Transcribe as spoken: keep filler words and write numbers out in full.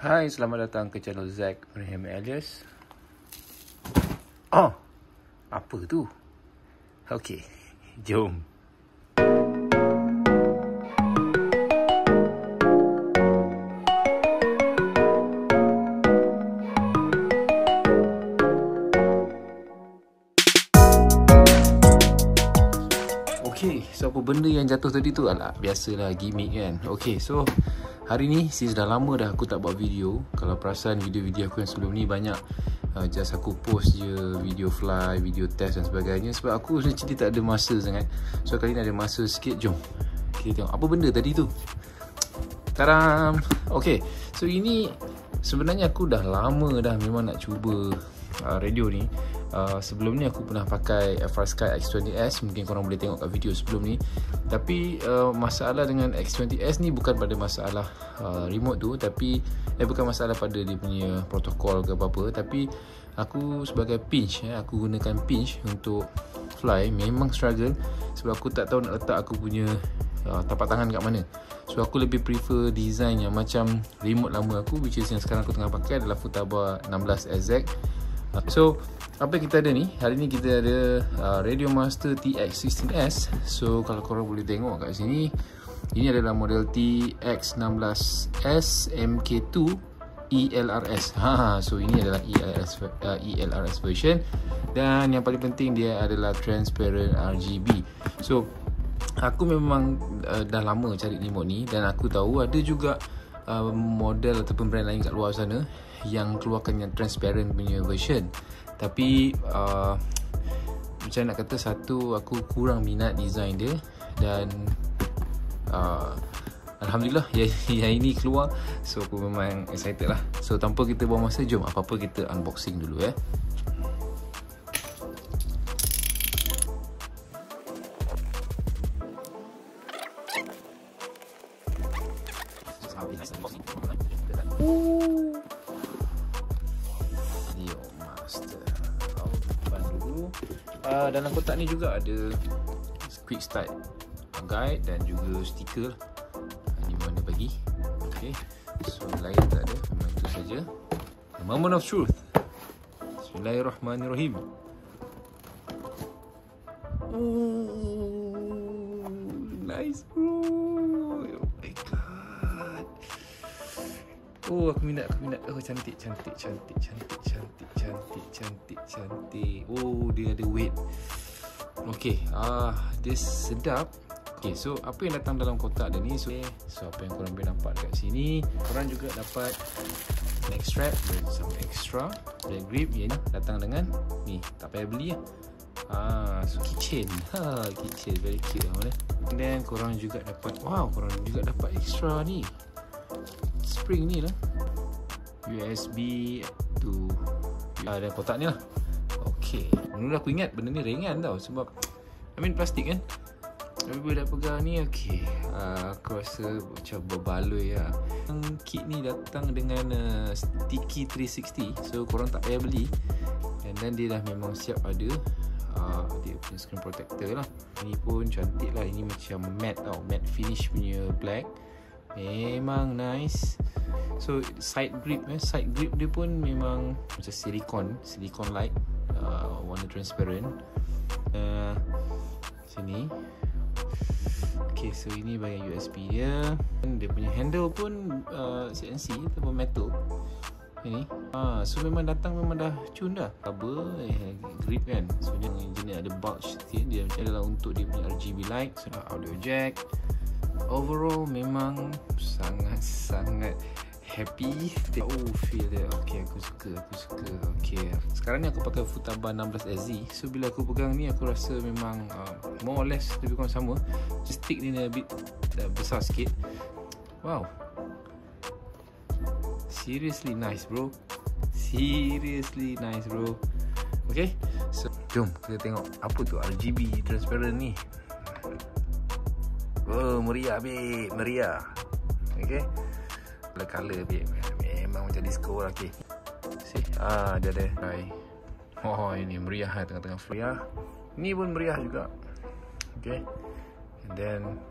Hai, selamat datang ke channel Zack Radiomaster E L R S. Oh, apa tu? Okey, jom. Okay, so apa benda yang jatuh tadi tu? Alah, biasalah gimmick kan. Okay, so hari ni since dah lama dah aku tak buat video. Kalau perasan video-video aku yang sebelum ni banyak uh, just aku post je video fly, video test dan sebagainya. Sebab aku actually tak ada masa sangat. So kali ni ada masa sikit, jom kita tengok apa benda tadi tu. Tadam. Okay, so ini sebenarnya aku dah lama dah memang nak cuba uh, radio ni. Uh, sebelum ni aku pernah pakai F R Sky X twenty S. Mungkin korang boleh tengok kat video sebelum ni. Tapi uh, masalah dengan X twenty S ni bukan pada masalah uh, remote tu, tapi eh bukan masalah pada dia punya protokol ke apa-apa. Tapi aku sebagai pinch, eh, aku gunakan pinch untuk fly memang struggle. Sebab aku tak tahu nak letak aku punya uh, tapak tangan kat mana. So aku lebih prefer design yang macam remote lama aku, which is yang sekarang aku tengah pakai adalah Futaba enam belas S Z. So apa yang kita ada ni? Hari ni kita ada uh, Radiomaster T X sixteen S. So kalau korang boleh tengok kat sini, ini adalah model T X enam belas S M K two E L R S. Ha, so ini adalah E L R S, uh, E L R S version. Dan yang paling penting dia adalah transparent R G B. So aku memang uh, dah lama cari remote ni, dan aku tahu ada juga uh, model ataupun brand lain kat luar sana yang keluarkan yang transparent punya version. Tapi uh, macam nak kata, satu aku kurang minat design dia, dan uh, Alhamdulillah yang, yang ini keluar. So aku memang excited lah. So tanpa kita buang masa, jom apa-apa kita unboxing dulu eh. Radiomaster. Open dulu. Uh, dalam kotak ni juga ada quick start guide dan juga stiker. Ini mana bagi. Okay. So lain tak ada, memang itu saja. The moment of truth. Bismillahirrahmanirrahim. Oh, nice bro. Oh my god. Oh, aku minat, aku minat. Oh, cantik, cantik, cantik, cantik, cantik, cantik, cantik, cantik. Oh, dia ada weight. Okay, ah, uh, dia sedap. Okay, so apa yang datang dalam kotak dia ni? So, okay, so apa yang korang boleh nampak kat sini, korang juga dapat neck strap dan some extra leg grip yang datang dengan ni, tak payah beli lah. Ah, so keychain. Ha, keychain very cute lah. And then korang juga dapat, wow, korang juga dapat extra ni. Spring ni lah, U S B tu uh, dan kotak ni lah. Okay, mula aku ingat benda ni ringan tau, sebab I mean plastik kan. Tapi bila dah pegang ni, okay, uh, aku rasa macam berbaloi lah. Kit ni datang dengan uh, sticky three sixty, so korang tak payah beli. And then dia dah memang siap ada uh, dia punya screen protector lah. Ini pun cantik lah, ini macam matte tau, matte finish punya black. Memang nice. So side grip eh, side grip dia pun memang macam silikon, silikon light, uh, warna transparent. Uh, sini. Okay, so ini bahagian U S B dia. Dia punya handle pun uh, C N C ataupun metal. Ini. Ah, so memang datang memang dah cun dah. Cover, eh, grip kan. So dia jenis ada bulge sikit. Dia adalah untuk dia punya R G B light. So audio jack. Overall memang sangat-sangat happy. Oh, feel dia. Okay, aku suka, aku suka. Okay, sekarang ni aku pakai Futaba enam belas S Z. So bila aku pegang ni, aku rasa memang uh, more or less lebih kurang sama. Stick ni a bit uh, besar sikit. Wow, seriously nice bro. Seriously nice bro. Okay, so jom kita tengok apa tu R G B transparent ni. Oh, meriah babe, meriah. Okay, color babe, memang macam disco lah. Okay, see, ah, dia ada. Oh, ini meriah lah, tengah-tengah meriah. Ni pun meriah juga. Okay, and then